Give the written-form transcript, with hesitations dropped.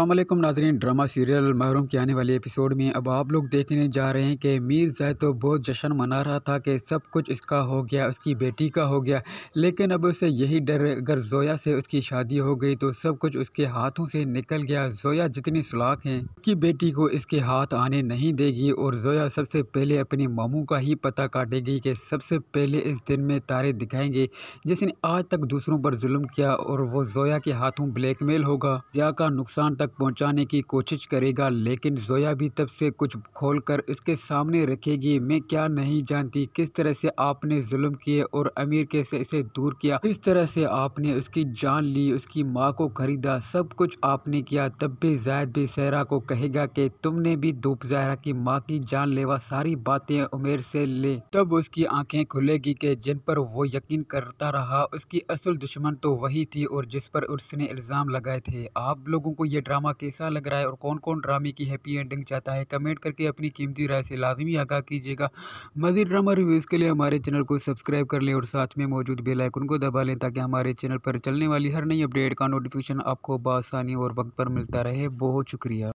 अस्सलामुअलैकुम नाज़रीन, drama serial महरूम के आने वाले एपिसोड में अब आप लोग देखने जा रहे हैं कि मीर ज़ैद तो बहुत जश्न मना रहा था कि सब कुछ इसका हो गया, उसकी बेटी का हो गया। लेकिन अब उसे यही डर, अगर ज़ोया से उसकी शादी हो गई तो सब कुछ उसके हाथों से निकल गया। ज़ोया जितनी सुलाक है कि बेटी को इसके हाथ आने नहीं देगी और ज़ोया सबसे पहले अपनी मामू का ही पता काटेगी कि सबसे पहले इस दिन में तारे दिखाएंगे जिसने आज तक दूसरों पर जुल्म किया, और वो ज़ोया के हाथों ब्लैकमेल होगा, ज़ोया का नुकसान तक पहुंचाने की कोशिश करेगा। लेकिन ज़ोया भी तब से कुछ खोलकर इसके सामने रखेगी। मैं क्या नहीं जानती किस तरह से आपने जुल्म किए और अमीर कैसे इसे दूर किया, किस तरह से आपने उसकी जान ली, उसकी माँ को खरीदा, सब कुछ आपने किया। तब भी ज़ैद भी सहरा को कहेगा कि तुमने भी धूप ज़हरा की माँ की जान लेवा सारी बातें उमेर से ले। तब उसकी आंखें खुलेगी कि जिन पर वो यकीन करता रहा उसकी असल दुश्मन तो वही थी और जिस पर उसने इल्ज़ाम लगाए थे। आप लोगों को ये ड्रामा कैसा लग रहा है और कौन कौन ड्रामे की हैप्पी एंडिंग चाहता है, कमेंट करके अपनी कीमती राय से लाजमी आगाह कीजिएगा। मज़ीद ड्रामा रिव्यूज़ के लिए हमारे चैनल को सब्सक्राइब कर लें और साथ में मौजूद बेल आइकन को दबा लें ताकि हमारे चैनल पर चलने वाली हर नई अपडेट का नोटिफिकेशन आपको बआसानी और वक्त पर मिलता रहे। बहुत शुक्रिया।